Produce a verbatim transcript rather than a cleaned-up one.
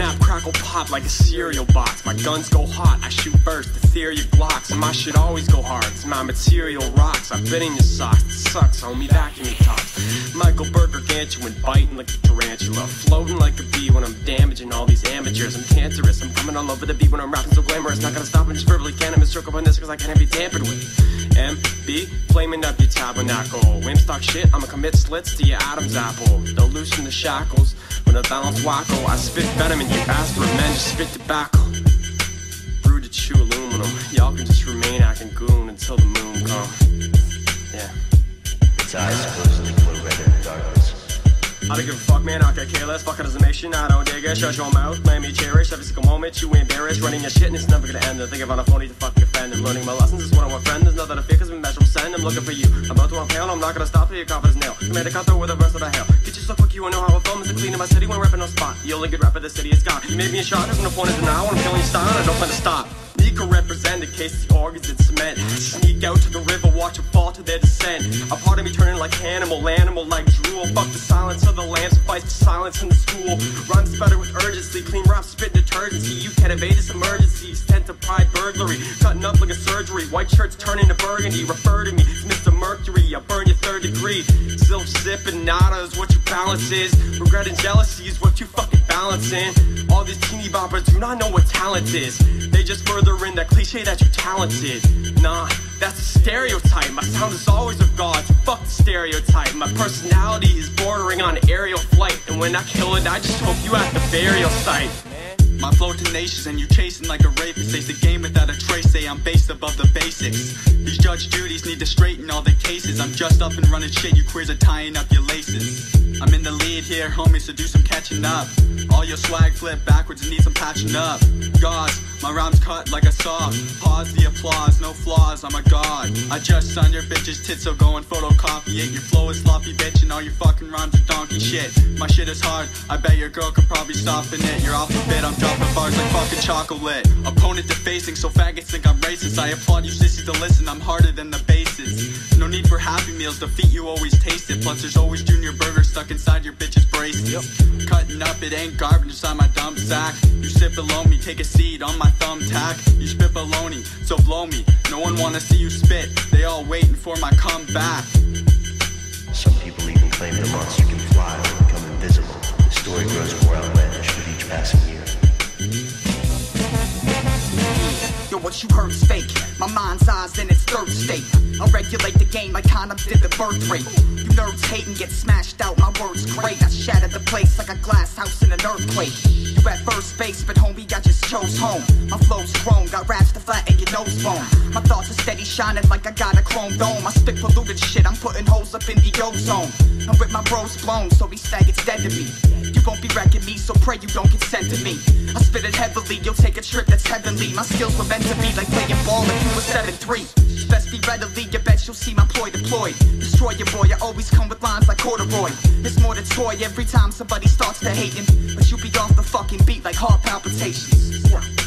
Snap, crackle, pop like a cereal box. My guns go hot, I shoot first, ethereal glocks. And my shit always go hard, it's my material rocks. I've been in your socks, it sucks, homie, vacuum your tops. Michael bergargantuan, biting like a tarantula, floating like a bee when I'm damaging all these amateurs. I'm cancerous, I'm coming all over the beat when I'm rapping so glamorous. Not gonna stop and just verbally cannabis, stroke up on this cause I can't be tampered with. M B, flaming up your tabernacle. Wimps talk shit, I'ma commit slits to your Adam's apple. They'll loosen the shackles when Unbalanced, wacko. I spit venom in you aspirant, men just spit tobacco. Brewed to chew aluminum, y'all can just remain acting goon until the moon come. Yeah. Its eyes supposedly glow red in the darkness. I don't give a fuck, man, I could care less. Fuck it as a nation, I don't dig it. Shut your mouth, let me cherish every single moment you embarrass. Running your shit and it's never gonna end. I think about a phony to fucking offend. And learning my lessons is what I want, friend. There's nothing to fear cause I'm measurable send. I'm looking for you, I'm out to unpale, I'm not gonna stop till your confidence nail. Command a cut through with a verse that I hail. Get you so quick you won't know how I film is a clean in my city when rapping no spot. The only good rapper the city is gone. You made me a shot, there's no point in denial. When I'm killing your style, I don't plan to stop. Micon represent in case the organs in cement. Sneak out to the river, watch them fall to their descent. A part of me turning like animal, animal like drool. Fuck the silence of the lambs, fight the silence in the school. Rhymes better with urgency, clean rap, spit detergency. You can't evade this emergency, stent to pride burglary. Cutting up like a surgery, white shirts turning to burgundy. Refer to me, it's Mister Mercury, I burn your third degree. Silk sipping nada is what your balance is. Regret and jealousy is what you fucking balancing. All these teeny boppers do not know what talent is. They just further in that cliche that you're talented. Nah, that's a stereotype. My sound is always of God, so fuck the stereotype. My personality is bordering on aerial flight. And when I kill it, I just hope you at the burial site. My flow tenacious and you chasing like a rapist. They the game without a trace, say I'm based above the basics. These judge duties need to straighten all the cases. I'm just up and running shit, you queers are tying up your laces. I'm in the lead here, homie, so do some catching up. All your swag flip backwards and need some patching up. Gauze, my rhymes cut like a saw. Pause the applause, no flaws, I'm a god. I just son your bitch's tits, so go and photocopy it. Your flow is sloppy, bitch, and all your fucking rhymes are donkey shit. My shit is hard, I bet your girl could probably stop in it. You're off the bit, I'm dropping bars like fucking chocolate. Opponent defacing, so faggots think I'm racist. I applaud you sissies to listen, I'm harder than the bases. No need for happy meals, defeat you always taste it. Plus there's always junior burgers stuck inside your bitch's braces. Yep. Cutting up, it ain't garbage inside my dump sack. You sit below me, take a seat on my thumbtack. You spit baloney, so blow me. No one wanna see you spit, they all waiting for my comeback. Some people even claim the monster can fly or become invisible. The story grows more outlandish with each passing year. Yo, what you heard is fake. My mind's eyes in its third state. I regulate the game like condoms did the birth rate. You nerds hate and get smashed out, my words great. I shattered the place like a glass house in an earthquake. You at first base, but homie, I just chose home. My flow's grown, got raps to flatten your nose bone. My thoughts are steady shining like I got a chrome dome. I spit polluted shit, I'm putting holes up in the ozone. I'm with my bros blown, so these faggots dead to me. You won't be wrecking me, so pray you don't get sent to me. I spit it heavily, you'll take a trip that's heavenly. My skills were meant to be like playing ball if you were seven three. Best be readily, you bet you'll see my ploy deployed. Destroy your boy, I always come with lines like corduroy. It's more than toy every time somebody starts to hating. But you be off the fucking beat like heart palpitations.